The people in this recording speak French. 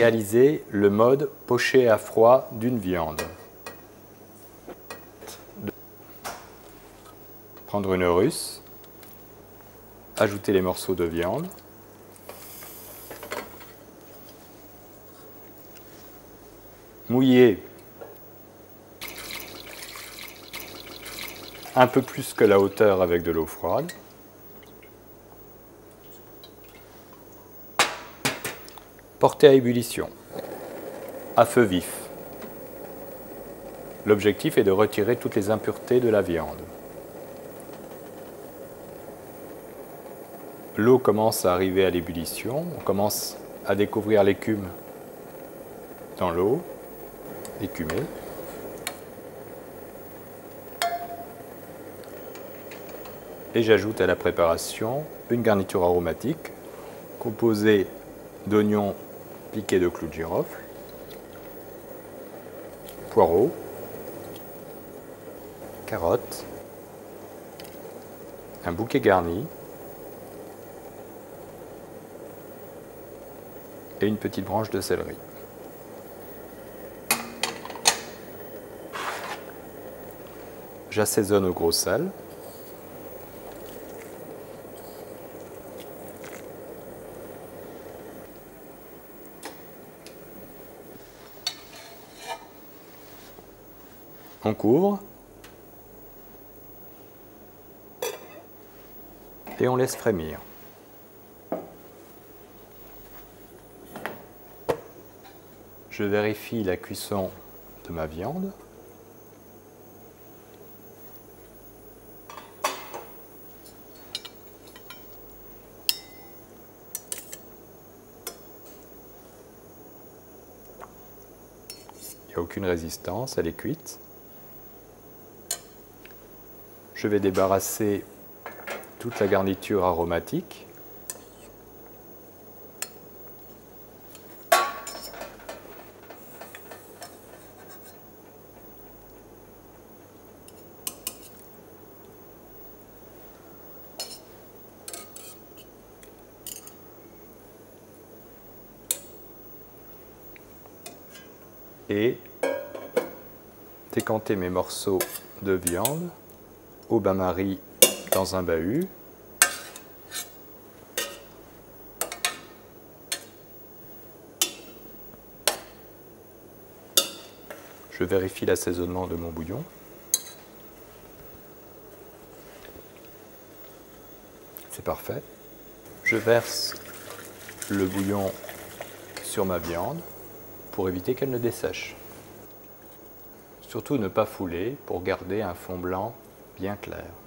réaliser le mode poché à froid d'une viande. Prendre une russe, ajouter les morceaux de viande, mouiller un peu plus que la hauteur avec de l'eau froide, porter à ébullition, à feu vif. L'objectif est de retirer toutes les impuretés de la viande. L'eau commence à arriver à l'ébullition, on commence à découvrir l'écume dans l'eau, écumée. Et j'ajoute à la préparation une garniture aromatique composée d'oignons piqués de clous de girofle, poireaux, carottes, un bouquet garni et une petite branche de céleri. J'assaisonne au gros sel. On couvre et on laisse frémir. Je vérifie la cuisson de ma viande. Il n'y a aucune résistance, elle est cuite. Je vais débarrasser toute la garniture aromatique. Et décanter mes morceaux de viande au bain-marie dans un bahut. Je vérifie l'assaisonnement de mon bouillon. C'est parfait. Je verse le bouillon sur ma viande pour éviter qu'elle ne dessèche. Surtout ne pas fouler pour garder un fond blanc bien clair.